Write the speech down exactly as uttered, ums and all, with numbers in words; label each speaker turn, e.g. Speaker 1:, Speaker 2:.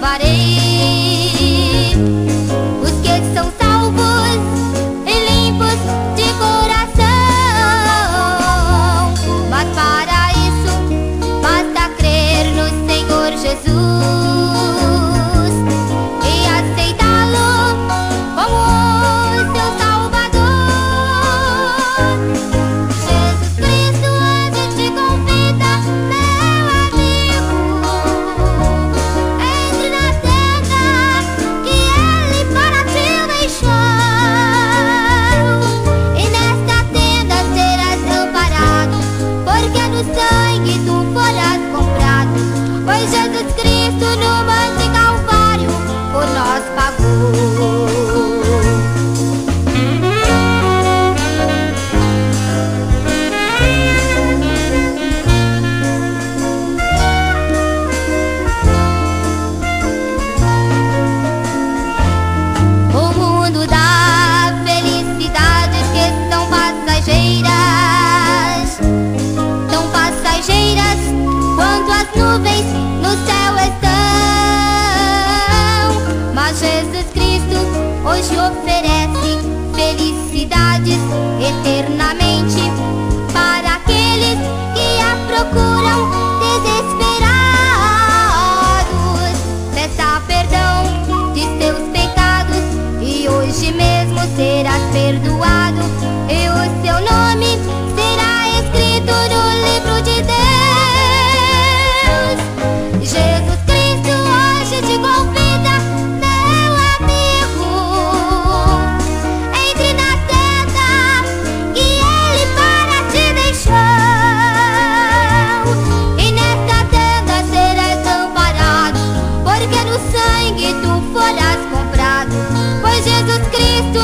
Speaker 1: salvarei os que são salvos e limpos de coração. Mas para isso basta crer no Senhor Jesus e aceitá-lo como seu Salvador. Jesus Cristo hoje te convida, meu amigo, entre na tenda que Ele para ti deixou. E nesta tenda serás amparado, porque no sangue tu foras comprado. Pois Jesus Cristo no monte Calvário por nós pagou. O mundo dá felicidades que são passageiras, tão passageiras quanto as nuvens no céu estão. Mas Jesus Cristo hoje oferece felicidades eternamente para aqueles que a procuram desesperados. Peça perdão de seus pecados e hoje mesmo serás perdoado, e o seu nome será escrito no livro de Deus. Jesus Cristo hoje te convida, meu amigo, entre na tenda que Ele para ti deixou. E nesta tenda serás amparado, porque no sangue tu foras comprado. Pois Jesus Cristo